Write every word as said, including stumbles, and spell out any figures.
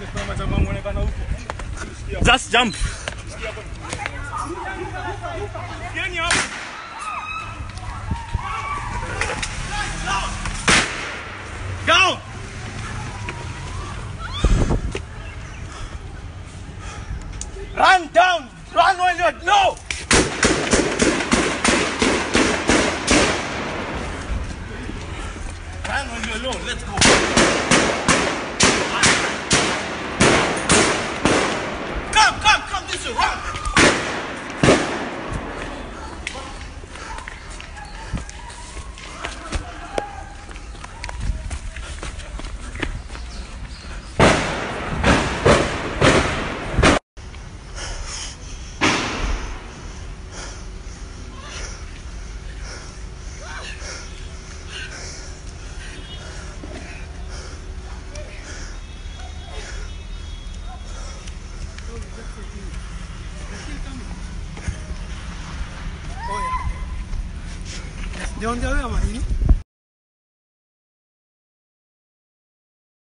Just jump. Go. Run down. Run when you're no. Run when you're alone. Let's go. Come, come, come this way. Run. ¿De dónde había, Marino?